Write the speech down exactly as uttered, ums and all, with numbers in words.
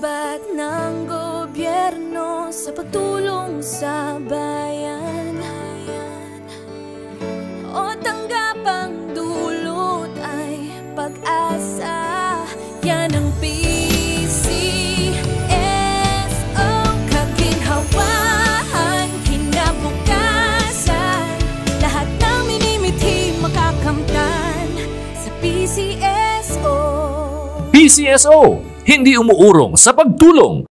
Sabat ng gobyerno sa pagtulong sa bayan, o tanggapang dulot ay pag-asa. Yan ang P C S O, kaginhawaan, kinabukasan. Lahat ng minimithi makakamtan sa P C S O. P C S O, hindi umuurong sa pagtulong,